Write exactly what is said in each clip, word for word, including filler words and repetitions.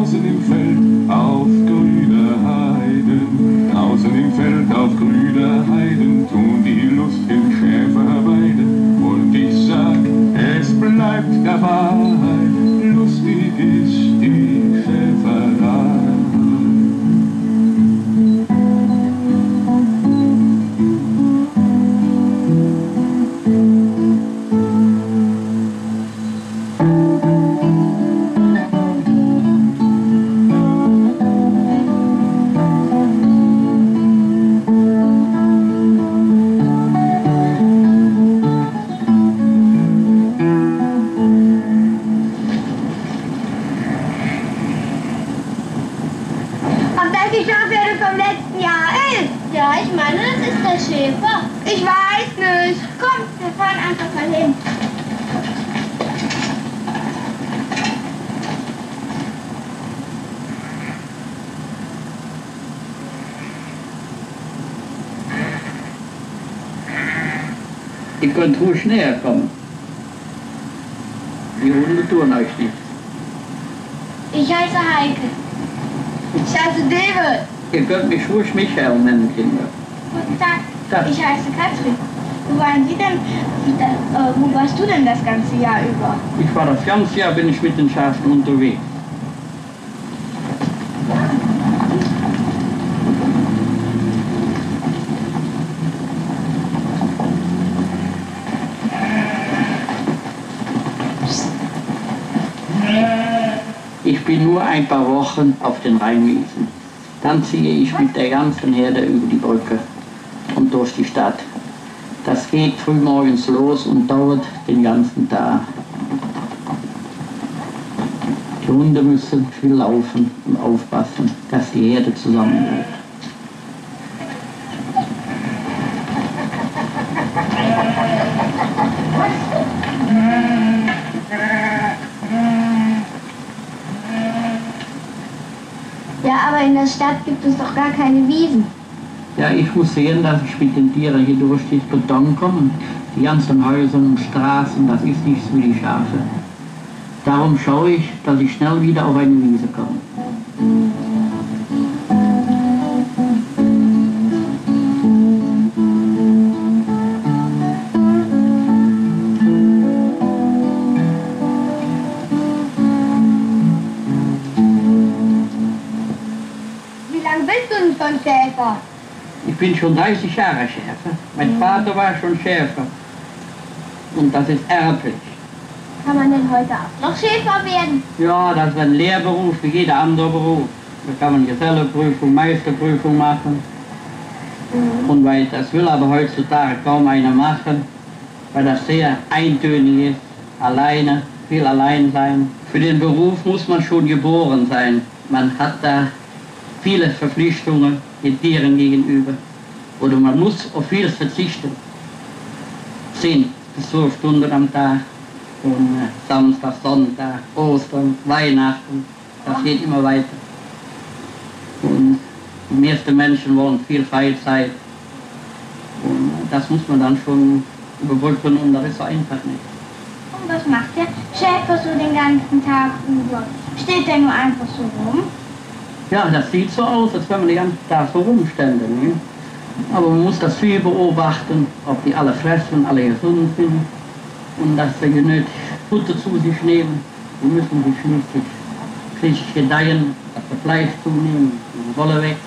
Draußen im Feld auf grüner Heiden, draußen im Feld auf grüner Heiden tun die lustigen Schäfer weiden. Und ich sag, es bleibt dabei, lustig ist die Schäferei. Ich weiß nicht. Komm, wir fahren einfach mal hin. Ihr könnt ruhig näher kommen. Die Hunde tun euch nichts. Ich heiße Heike. Ich heiße David. Ihr könnt mich ruhig Michael nennen, Kinder. Guten Tag. Tag. Ich heiße Katrin. Wo waren Sie denn? Äh, wo warst du denn das ganze Jahr über? Ich war das ganze Jahr bin ich mit den Schafen unterwegs. Ich bin nur ein paar Wochen auf den Rheinwiesen. Dann ziehe ich mit der ganzen Herde über die Brücke und durch die Stadt. Das geht frühmorgens los und dauert den ganzen Tag. Die Hunde müssen viel laufen und aufpassen, dass die Herde zusammenbleibt. Ja, aber in der Stadt gibt es doch gar keine Wiesen. Ja, ich muss sehen, dass ich mit den Tieren hier durch den Beton komme. Die ganzen Häuser und Straßen, das ist nichts wie die Schafe. Darum schaue ich, dass ich schnell wieder auf eine Wiese komme. Wie lange bist du denn schon Schäfer? Ich bin schon dreißig Jahre Schäfer. Mein Vater war schon Schäfer. Und das ist erblich. Kann man denn heute auch noch Schäfer werden? Ja, das ist ein Lehrberuf wie jeder andere Beruf. Da kann man Geselleprüfung, Meisterprüfung machen. Mhm. Und weil das will aber heutzutage kaum einer machen, weil das sehr eintönig ist, alleine, viel allein sein. Für den Beruf muss man schon geboren sein. Man hat da viele Verpflichtungen den Tieren gegenüber. Oder man muss auf vieles verzichten. Zehn bis zwölf Stunden am Tag. Und äh, Samstag, Sonntag, Ostern, Weihnachten. Das geht immer weiter. Und die meisten Menschen wollen viel Freizeit. Und äh, das muss man dann schon überbrücken und das ist so einfach nicht. Und was macht der Schäfer so den ganzen Tag über? Steht der nur einfach so rum? Ja, das sieht so aus, als wenn man den ganzen Tag so rumstände. Ne? Aber man muss das Vieh beobachten, ob die alle fressen, alle gesund sind. Und dass sie genügend Futter zu sich nehmen. Die müssen sich schließlich, schließlich gedeihen, dass das Fleisch zunehmen, die Wolle weg.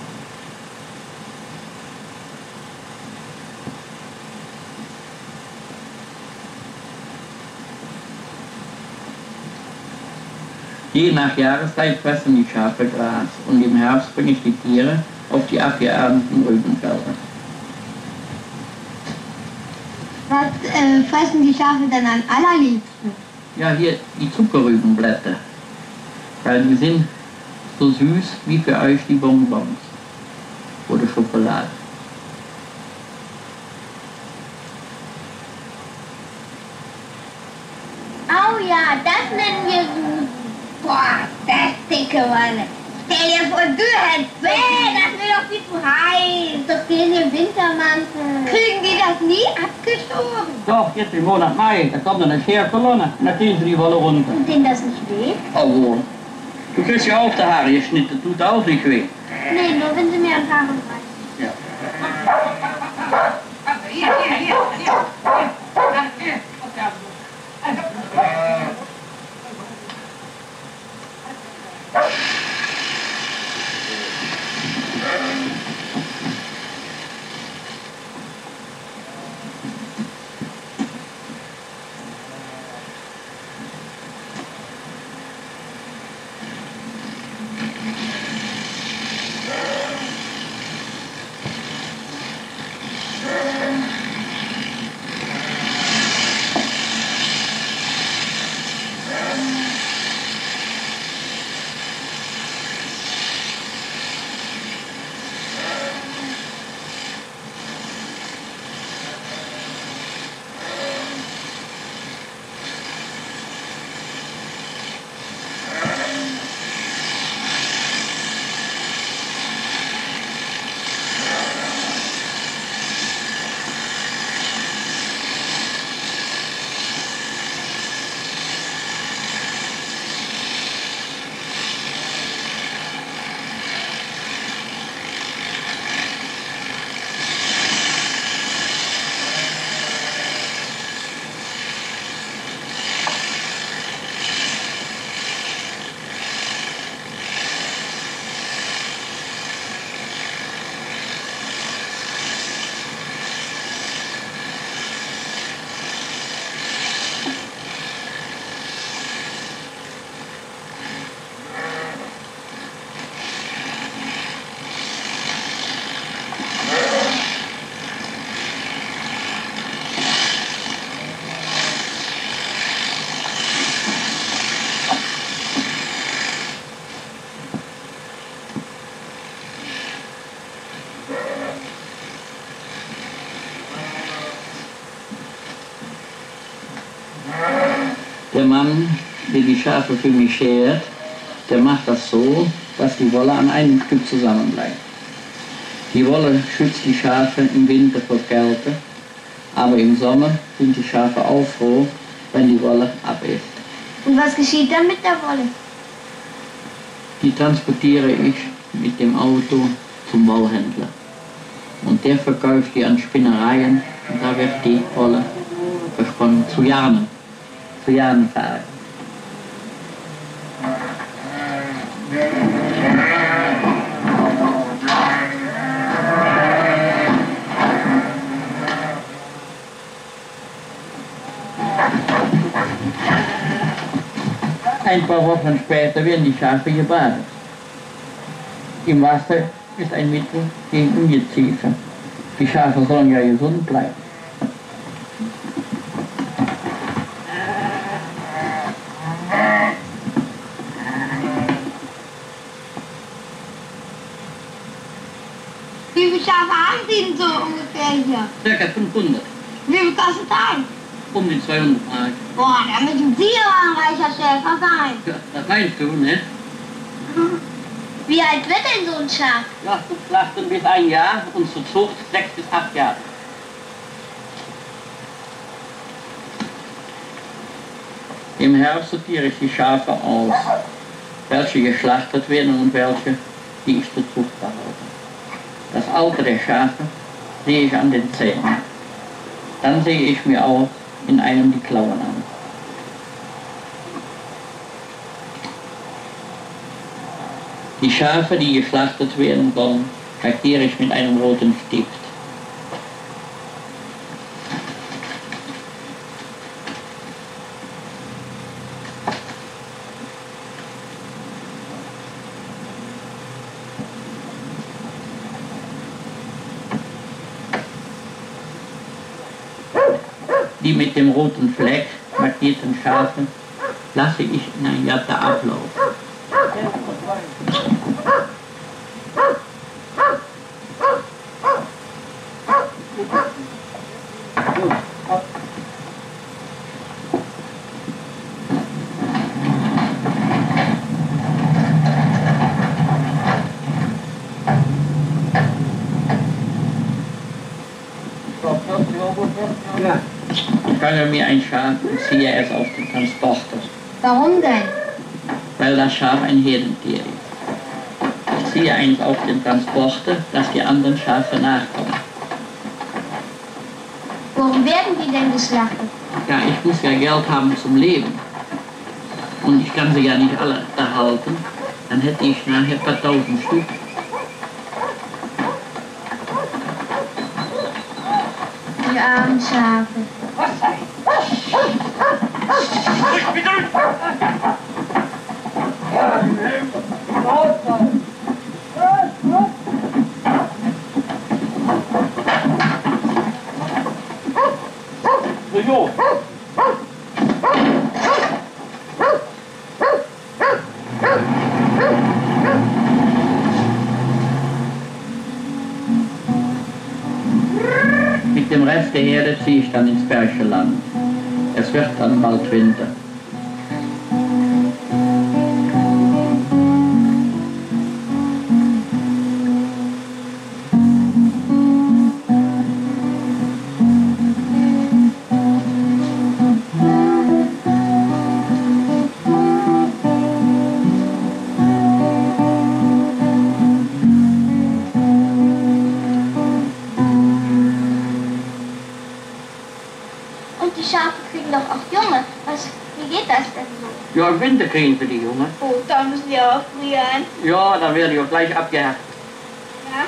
Je nach Jahreszeit fressen die Schafe Gras und im Herbst bringe ich die Tiere auf die abgeernten Rübenfelder. Was äh, fressen die Schafe denn am allerliebsten? Ja, hier die Zuckerrübenblätter, weil die sind so süß wie für euch die Bonbons oder Schokolade. Oh ja, das nennen wir Susen. Boah, das dicke Mann. Stell dir vor, du hättest... Nee, das wäre doch viel zu heiß. Doch gehen im Wintermantel. Kriegen die das nie abgeschoben? Doch, jetzt im Monat Mai, da kommt eine Scherkolonne und da kriegen sie die Wolle runter. Tut denen das nicht weh? Oh wohl. Du kriegst ja auch die Haare geschnitten, tut auch nicht weh. Nee, nur wenn sie mir an Haare reißen. Ja. Hier, hier, hier, hier. Hier. Der Mann, der die Schafe für mich schert, der macht das so, dass die Wolle an einem Stück zusammenbleibt. Die Wolle schützt die Schafe im Winter vor Kälte, aber im Sommer sind die Schafe auch froh, wenn die Wolle ab ist. Und was geschieht dann mit der Wolle? Die transportiere ich mit dem Auto zum Wollhändler. Und der verkauft die an Spinnereien und da wird die Wolle versponnen zu Yarnen. Zu Yarnen fahren. Ein paar Wochen später werden die Schafe gebadet. Im Wasser ist ein Mittel gegen Ungeziefer. Die Schafe sollen ja gesund bleiben. Wie viele Schafe haben Sie denn so ungefähr hier? Circa fünfhundert. Wie viel kostet ein? Um die zweihundert Mark. Boah, da müssen Sie aber ein reicher Schäfer sein. Ja, das meinst du, ne? Wie alt wird denn so ein Schaf? Ja, zu Schlachten bis ein Jahr und zu Zucht sechs bis acht Jahre. Im Herbst sortiere ich die Schafe aus, welche geschlachtet werden und welche, die ich zur Zucht behalte. Das Alter der Schafe sehe ich an den Zähnen. Dann sehe ich mir auch in einem die Klauen an. Die Schafe, die geschlachtet werden sollen, markiere ich mit einem roten Stift. Die mit dem roten Fleck markierten Schafe lasse ich in ein Jatte ablaufen. Ich fange mir ein Schaf und ziehe es auf den Transporter. Warum denn? Weil weil das Schaf ein Herdentier ist. Ich ziehe eins auf den Transporter, dass die anderen Schafe nachkommen. Warum werden die denn geschlachtet? Ja, ich muss ja Geld haben zum Leben. Und ich kann sie ja nicht alle erhalten. Dann hätte ich nachher ein paar tausend Stück. Die armen Schafe. Jo. Mit dem Rest der Herde ziehe ich dann ins Bergische Land. Es wird dann bald Winter. Die Schafe kriegen doch auch Junge. Was, wie geht das denn so? Ja, im Winter kriegen sie die Junge. Oh, da müssen die auch frieren. Ja, dann werden die auch gleich abgehakt. Ja.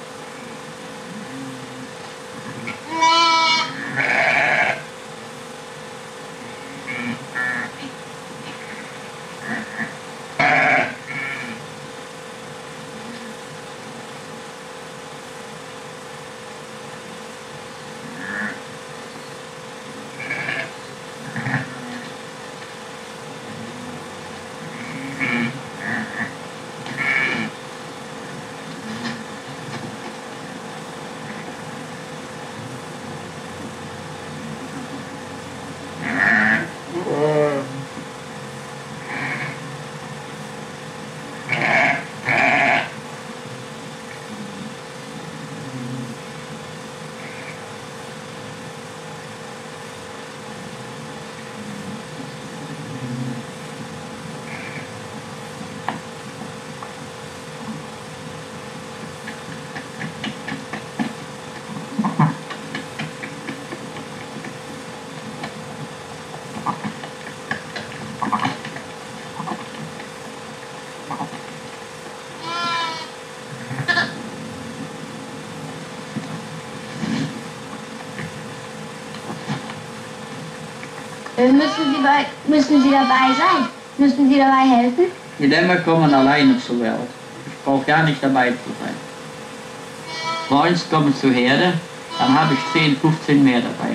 Müssen Sie, bei, müssen Sie dabei sein? Müssen Sie dabei helfen? Die Lämmer kommen alleine zur Welt. Ich brauche gar nicht dabei zu sein. Morgens kommen zur Herde, dann habe ich zehn, fünfzehn mehr dabei.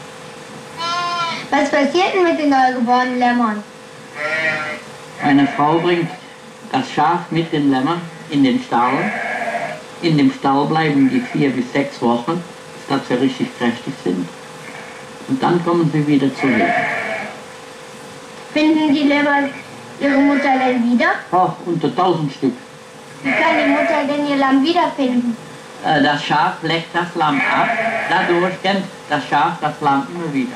Was passiert denn mit den neugeborenen Lämmern? Meine Frau bringt das Schaf mit den Lämmern in den Stall. In dem Stall bleiben die vier bis sechs Wochen, bis sie richtig kräftig sind. Und dann kommen sie wieder zur Herde. Finden die Lämmer ihre Mutter denn wieder? Oh, unter tausend Stück. Wie kann die Mutter denn ihr Lamm wiederfinden? Äh, das Schaf leckt das Lamm ab, dadurch kennt das Schaf das Lamm immer wieder.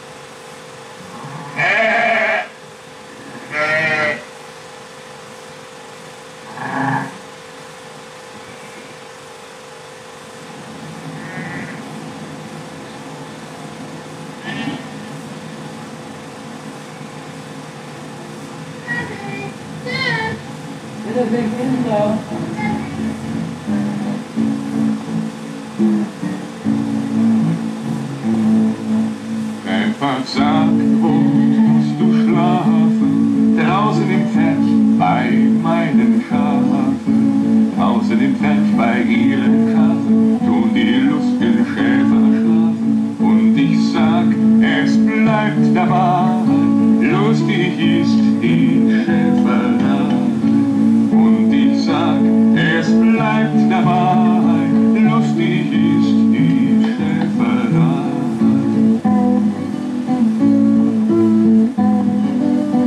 Einfach sagen, wo musst du schlafen? Draußen im Feld bei meinen Schafen. Draußen im Feld bei ihren Schafen tun die lustigen Schäfer schlafen. Und ich sag, es bleibt dabei, lustig ist die Schäferei. Und ich sag, es bleibt dabei, lustig ist die Schäferei.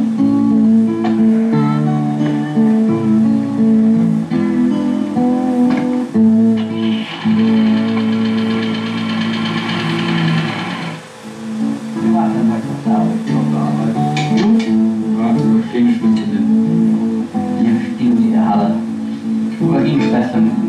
Schwestern